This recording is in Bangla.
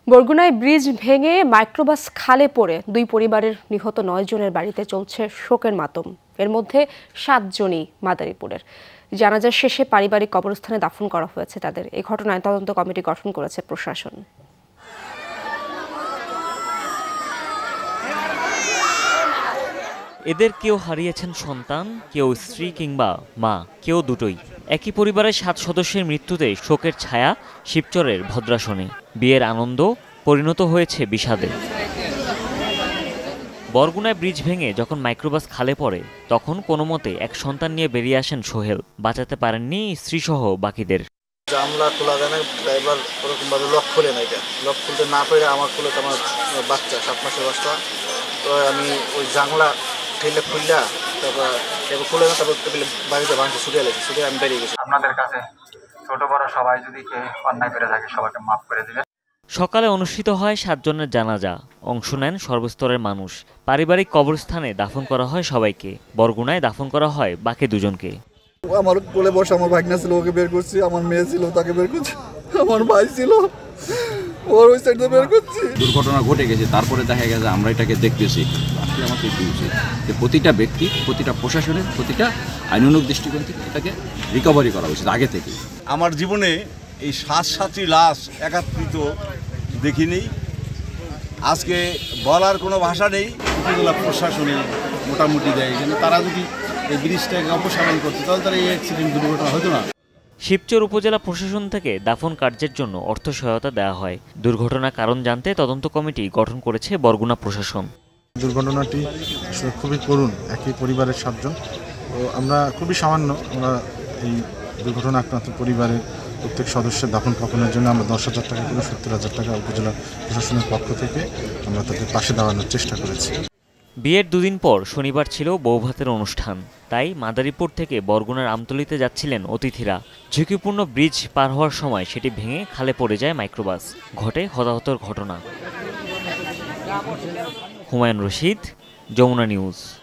বরগুনায় ব্রিজ ভেঙে মাইক্রোবাস খালে পড়ে দুই পরিবারের নিহত 9 জনের বাড়িতে চলছে শোকের মাতম। এর মধ্যে 7 জনই মাদারীপুরের। জানাজা শেষে পারিবারিক কবরস্থানে দাফন করা হয়েছে তাদের। এই ঘটনায় তদন্ত কমিটি গঠন করেছে প্রশাসন। এদের কেউ হারিয়েছেন সন্তান, কেউ স্ত্রী কিংবা মা, কেউ দুটোই। একই পরিবারের 7 সদস্যের মৃত্যুতে শোকের ছায়া শিবচরের ভদ্রাসনে। বিয়ের আনন্দ পরিণত হয়েছে বিষাদে। বরগুনায় ব্রিজ ভেঙে যখন মাইক্রোবাস খালে পড়ে তখন কোনো মতে এক সন্তান নিয়ে বেরিয়ে আসেন সোহেল। বাঁচাতে পারেননি স্ত্রীসহ বাকিদের। জানলা খোলা যায় না, ড্রাইভার ওরকমভাবে লক খুলে না, এটা লক খুলতে না পেরে আমার খুলে আমার বাচ্চা 7 মাসের বাচ্চা, তো আমি ওই জানলা ঠেলে খুললা তারপর খুলে না, তারপর বাড়িতে ভাঙতে ছুটে এলেছি, ছুটে আমি বেরিয়ে গেছি। আপনাদের কাছে ছোট বড় সবাই যদি কেউ অন্যায় করে থাকে সবাইকে মাফ করে দেবেন। সকালে অনুষ্ঠিত হয় 7 জনের জানাজা। অংশ নেন সর্বস্তরের মানুষ। পারিবারিক কবরস্থানে দাফন করা হয় সবাইকে। বরগুনায় দাফন করা হয় বাকি 2 জনকে। আমার কোলে বসে আমার ভাগনা ছিল, ওকে বের করছি। আমার মেয়ে ছিল, তাকে বের করছি। আমার ভাই ছিল, ওর ওই সাইডে বের করছি। দুর্ঘটনা ঘটে গেছে, তারপরে দেখা গেছে আমরা এটাকে দেখতেছি। আসলে আমাকে কি উচিত যে প্রতিটা ব্যক্তি, প্রতিটা প্রশাসনের, প্রতিটা আইনানুগ দৃষ্টিকোণ থেকে এটাকে রিকভারি করা উচিত আগে থেকে। আমার জীবনে এই 7-7টি লাশ একত্রিত দেখিনি। আজকে বলার কোনো ভাষা নেই। উপজেলা প্রশাসনে মোটামুটি দেয়, কিন্তু তারা যদি এই ব্রিজটাকে অপসারণ করতে তাহলে তারা এই অ্যাক্সিডেন্ট দুর্ঘটনা হতো না। শিবচর উপজেলা প্রশাসন থেকে দাফন কার্যের জন্য অর্থ সহায়তা দেওয়া হয়। দুর্ঘটনার কারণ জানতে তদন্ত কমিটি গঠন করেছে বরগুনা প্রশাসন। দুর্ঘটনাটি খুবই করুণ। একই পরিবারের 7 জন। তো আমরা খুবই সামান্য আমরা এই দুর্ঘটনা আক্রান্ত পরিবারের প্রত্যেক সদস্যের দাফন কাফনের জন্য আমরা 10,000 টাকা করে 70,000 টাকা উপজেলা প্রশাসনের পক্ষ থেকে আমরা তাদের পাশে দাঁড়ানোর চেষ্টা করেছি। বিয়ের 2 দিন পর শনিবার ছিল বৌভাতের অনুষ্ঠান। তাই মাদারীপুর থেকে বরগুনার আমতলীতে যাচ্ছিলেন অতিথিরা। ঝুঁকিপূর্ণ ব্রিজ পার হওয়ার সময় সেটি ভেঙে খালে পড়ে যায় মাইক্রোবাস। ঘটে হতাহতর ঘটনা। হুমায়ুন রশিদ, যমুনা নিউজ।